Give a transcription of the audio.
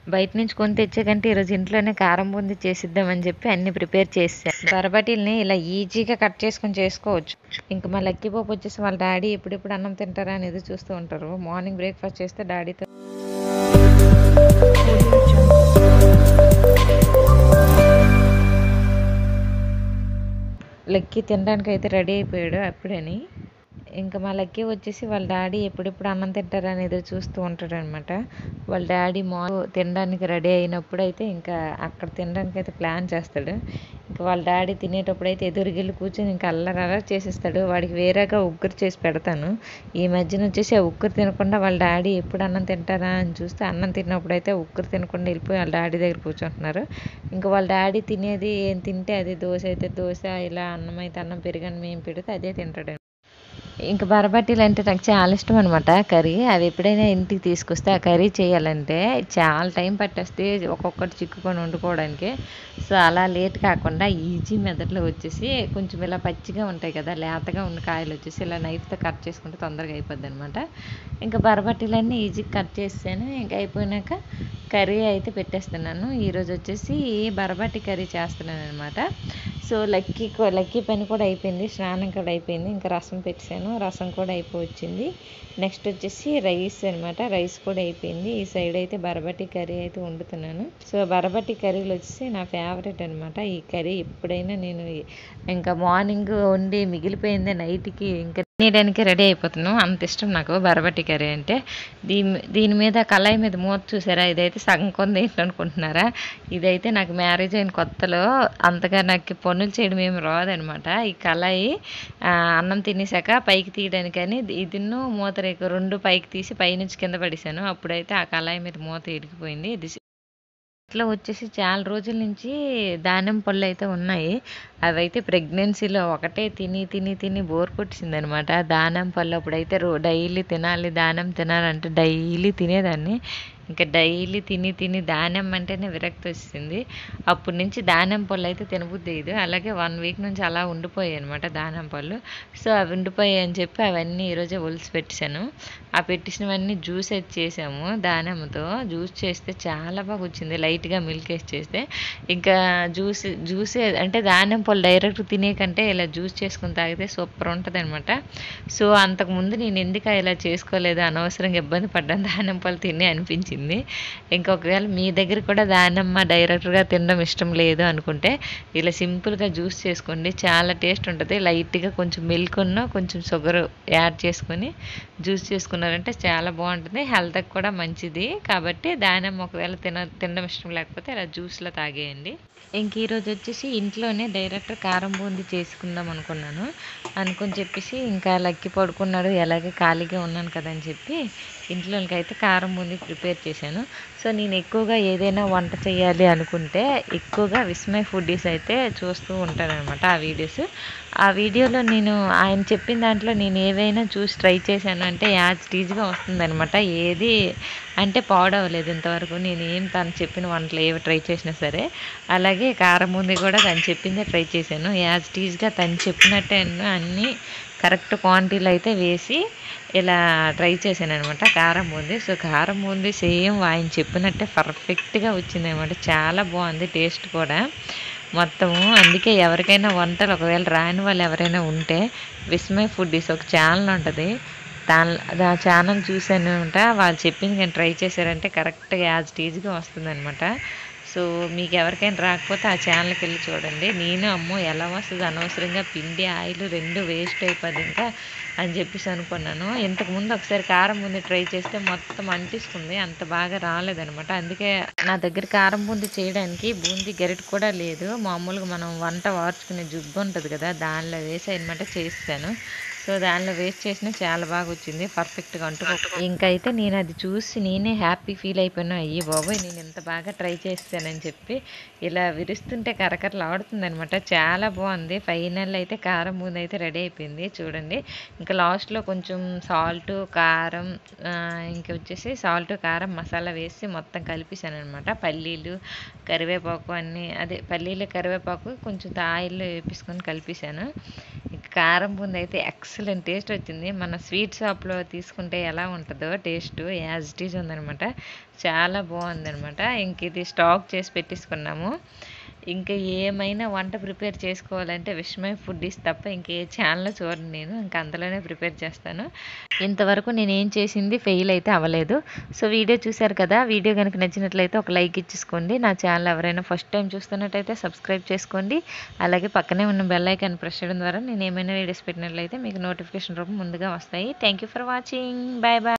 బయట నుంచి కొని తెచ్చే కంటే ఈరోజు ఇంట్లోనే కారం బూందీ చేసిద్దామని చెప్పి అన్ని ప్రిపేర్ చేసాను. బరబటీల్ని ఇలా ఈజీగా కట్ చేసుకొని చేసుకోవచ్చు. ఇంకా మా లక్కీ పాప వచ్చేసి వాళ్ళ డాడీ ఎప్పుడెప్పుడు అన్నం తింటారా అనేది చూస్తూ ఉంటారు. మార్నింగ్ బ్రేక్ఫాస్ట్ చేస్తే డాడీతో లక్కీ తినడానికి అయితే రెడీ అయిపోయాడు అప్పుడని. ఇంకా మా లక్కీ వచ్చేసి వాళ్ళ డాడీ ఎప్పుడెప్పుడు అన్నం తింటారని ఎదురు చూస్తూ ఉంటాడు అనమాట. వాళ్ళ డాడీ తినడానికి రెడీ అయినప్పుడు అయితే ఇంకా అక్కడ తినడానికి అయితే ప్లాన్ చేస్తాడు. ఇంకా వాళ్ళ డాడీ తినేటప్పుడు అయితే ఎదురుగిల్లి కూర్చొని ఇంకా అల్లరి చేసేస్తాడు. వాడికి వేరేగా ఉగ్గురు చేసి పెడతాను. ఈ మధ్యన వచ్చేసి ఆ ఉగ్గురు తినకుండా వాళ్ళ డాడీ ఎప్పుడు అన్నం తింటారా అని చూస్తే అన్నం తిన్నప్పుడు అయితే ఉగ్గురు తినకుండా వెళ్ళిపోయి వాళ్ళ డాడీ దగ్గర కూర్చుంటున్నారు. ఇంకా వాళ్ళ డాడీ తినేది ఏం తింటే అది, దోశ అయితే దోశ, ఇలా అన్నం అయితే అన్నం, పెరుగన్నం ఏం పెడితే అదే తింటాడు. ఇంకా బరబట్టీలు అంటే నాకు చాలా ఇష్టం అనమాట కర్రీ. అవి ఎప్పుడైనా ఇంటికి తీసుకొస్తే ఆ కర్రీ చేయాలంటే చాలా టైం పట్టేస్తే ఒక్కొక్కటి చిక్కుకొని వండుకోవడానికి. సో అలా లేట్ కాకుండా ఈజీ మెథడ్లో వచ్చేసి కొంచెం ఇలా పచ్చిగా ఉంటాయి కదా, లేతగా ఉన్న కాయలు వచ్చేసి ఇలా నైఫ్తో కట్ చేసుకుంటే తొందరగా అయిపోద్ది అనమాట. ఇంకా బరబట్టీలన్నీ ఈజీగా కట్ చేసాను. ఇంకా అయిపోయినాక కర్రీ అయితే పెట్టేస్తున్నాను. ఈరోజు వచ్చేసి బరబట్టి కర్రీ చేస్తున్నాను అనమాట. సో లక్కీ పని కూడా అయిపోయింది, స్నానం కూడా అయిపోయింది. ఇంకా రసం పెట్టాను, రసం కూడా అయిపోవచ్చింది. నెక్స్ట్ వచ్చేసి రైస్ అనమాట, రైస్ కూడా అయిపోయింది. ఈ సైడ్ అయితే బరబట్టి కర్రీ అయితే వండుతున్నాను. సో బరబట్టి కర్రీలు వచ్చేసి నా ఫేవరెట్ అనమాట. ఈ కర్రీ ఎప్పుడైనా నేను ఇంకా మార్నింగ్ వండి మిగిలిపోయిందే నైట్కి ఇంకా తినేయడానికి రెడీ అయిపోతున్నాను. అంత ఇష్టం నాకు బరబట్టి కర్రీ అంటే. దీని మీద కళాయి మీద మూత చూసారా, ఇదైతే సగం కొంది ఏంటనుకుంటున్నారా? ఇదైతే నాకు మ్యారేజ్ అయిన కొత్తలో అంతగా నాకు పనులు చేయడం ఏమి రాదనమాట. ఈ కళాయి అన్నం తినేసాక పైకి తీయడానికని ఇదిను మూత రేకు రెండు పైకి తీసి పైనుంచి కింద పడేసాను. అప్పుడైతే ఆ కళాయి మీద మూత ఇరిగిపోయింది. ఇట్లా వచ్చేసి చాలా రోజుల నుంచి దానిమ్మ పళ్ళు అయితే ఉన్నాయి. అవైతే ప్రెగ్నెన్సీలో ఒకటే తిని తిని తిని బోర్ కొట్టేసిందనమాట. దానిమ్మ పళ్ళు అప్పుడైతే డైలీ తినాలి, దానిమ్మ తినాలంటే డైలీ తినేదాన్ని. ఇంకా డైలీ తిని తిని దానిమ్మ అంటేనే విరక్తి వచ్చింది. అప్పటి నుంచి దానిమ్మ పళ్ళు అయితే తినబుద్ధి లేదు. అలాగే 1 వీక్ నుంచి అలా ఉండిపోయాయి అనమాట దానిమ్మ పళ్ళు. సో అవి ఉండిపోయాయి అని చెప్పి అవన్నీ ఈరోజే ఒలిసి పెట్టేశాను. ఆ పెట్టినవన్నీ జ్యూస్ అయితే చేసాము. దానిమ్మతో జ్యూస్ చేస్తే చాలా బాగా వచ్చింది, లైట్గా మిల్క్ వేసి చేస్తే. ఇంకా జ్యూస్ అంటే దానిమ్మ పళ్ళు డైరెక్ట్ తినే కంటే ఇలా జ్యూస్ చేసుకుని తాగితే సూపర్ ఉంటుంది అనమాట. సో అంతకుముందు నేను ఎందుకు ఇలా చేసుకోలేదు, అనవసరంగా ఇబ్బంది పడ్డాను దానిమ్మ పళ్ళు తిని అనిపించింది. ఇంకా ఒకవేళ మీ దగ్గర కూడా దానిమ్మ డైరెక్ట్గా తినడం ఇష్టం లేదు అనుకుంటే ఇలా సింపుల్గా జ్యూస్ చేసుకోండి, చాలా టేస్ట్ ఉంటుంది. లైట్గా కొంచెం మిల్క్ ఉన్న కొంచెం షుగర్ యాడ్ చేసుకొని జ్యూస్ చేసుకున్నారంటే చాలా బాగుంటుంది, హెల్త్కి కూడా మంచిది. కాబట్టి దానిమ్మ ఒకవేళ తినడం ఇష్టం లేకపోతే ఇలా జ్యూస్లో తాగేయండి. ఇంక ఈరోజు వచ్చేసి ఇంట్లోనే డైరెక్ట్ కారం బూందీ చేసుకుందాం అనుకొని చెప్పేసి ఇంకా లక్కీ పడుకున్నాడు, ఎలాగే ఖాళీగా ఉన్నాను కదా అని చెప్పి ఇంట్లోకి అయితే కారం బూందీ ప్రిపేర్ చేశాను. సో నేను ఎక్కువగా ఏదైనా వంట చేయాలి అనుకుంటే ఎక్కువగా విస్మయ్ ఫుడ్డీస్ అయితే చూస్తూ ఉంటానన్నమాట. ఆ వీడియోలో నేను ఆయన చెప్పిన దాంట్లో నేను ఏవైనా చూసి ట్రై చేశాను అంటే యాజ్ టీజ్గా వస్తుందన్నమాట. ఏది అంటే పాడవలేదు ఇంతవరకు. నేను తను చెప్పిన వంటలు ఏవి ట్రై చేసినా సరే. అలాగే కారం బూందీ కూడా తను చెప్పిందే ట్రై చేశాను. యాజ్ టీజ్గా తను చెప్పినట్టే అన్నీ కరెక్ట్ క్వాంటిటీలో అయితే వేసి ఇలా ట్రై చేశాను అనమాట కారం బూందీ. సో కారం బూందీ సేమ్ ఆయన చెప్పినట్టే పర్ఫెక్ట్గా వచ్చింది అనమాట. చాలా బాగుంది టేస్ట్ కూడా మొత్తము. అందుకే ఎవరికైనా వంటలు ఒకవేళ రాని వాళ్ళు ఎవరైనా ఉంటే విస్మయ్ ఫుడ్డీస్ ఒక ఛానల్ ఉంటుంది, ఆ ఛానల్ చూసాను అనమాట. వాళ్ళు చెప్పింది కానీ ట్రై చేశారంటే కరెక్ట్గా యాజ్ టీజ్గా వస్తుంది అనమాట. సో మీకు ఎవరికైనా రాకపోతే ఆ ఛానల్కి వెళ్ళి చూడండి. నేను అమ్మో ఎలా వస్తుంది, అనవసరంగా పిండి ఆయిల్ 2 వేస్ట్ అయిపోద్ది ఇంకా అని చెప్పేసి అనుకున్నాను. ఇంతకుముందు ఒకసారి కారం బూందీ ట్రై చేస్తే మొత్తం అంటిస్తుంది, అంత బాగా రాలేదనమాట. అందుకే నా దగ్గర కారం బూందీ చేయడానికి బూందీ గరిట కూడా లేదు. మామూలుగా మనం వంట వార్చుకునే జుగ్గు ఉంటుంది కదా, దానిలో వేసి అనమాట చేస్తాను. సో దానిలో వేస్ట్ చేసినా చాలా బాగా వచ్చింది, పర్ఫెక్ట్గా అంటుకో. ఇంకైతే నేను అది చూసి నేనే హ్యాపీ ఫీల్ అయిపోయాను. అయ్యి బాబోయ్ నేను ఇంత బాగా ట్రై చేస్తానని చెప్పి. ఇలా విరుస్తుంటే కరకరలు ఆడుతుందనమాట, చాలా బాగుంది. ఫైనల్ అయితే కారం బూందీ అయితే రెడీ అయిపోయింది చూడండి. ఇంకా లాస్ట్లో కొంచెం సాల్ట్ కారం ఇంకా వచ్చేసి సాల్ట్ కారం మసాలా వేసి మొత్తం కలిపేసాను అనమాట. పల్లీలు కరివేపాకు అన్నీ, అదే పల్లీలు కరివేపాకు కొంచెం ఆయిల్లో వేపించుకొని కలిపేసాను. ఇంకా కారం బూంది అయితే ఎక్సలెంట్ టేస్ట్ వచ్చింది. మన స్వీట్ షాప్‌లో తీసుకుంటే ఎలా ఉంటదో టేస్టు యాజ్ ఇట్ ఈజ్ ఉందనమాట. చాలా బావుందనమాట. ఇంక ఇది స్టాక్ చేసి పెట్టేసుకున్నాము. ఇంకా ఏమైనా వంట ప్రిపేర్ చేసుకోవాలంటే విస్మయ్ ఫుడ్డీస్ తప్ప ఇంకే ఛానల్ చూడను నేను. ఇంకా అందులోనే ప్రిపేర్ చేస్తాను. ఇంతవరకు నేనేం చేసింది ఫెయిల్ అయితే అవ్వలేదు. సో వీడియో చూశారు కదా! వీడియో గనుక నచ్చినట్లయితే ఒక లైక్ ఇచ్చేసుకోండి. నా ఛానల్ ఎవరైనా ఫస్ట్ టైం చూస్తున్నట్టయితే సబ్స్క్రైబ్ చేసుకోండి. అలాగే పక్కనే ఉన్న బెల్ ఐకాన్ ప్రెస్ చేయడం ద్వారా నేను ఏమైనా వీడియోస్ పెట్టినట్లయితే మీకు నోటిఫికేషన్ రూపం ముందుగా వస్తాయి. Thank you for watching. Bye bye.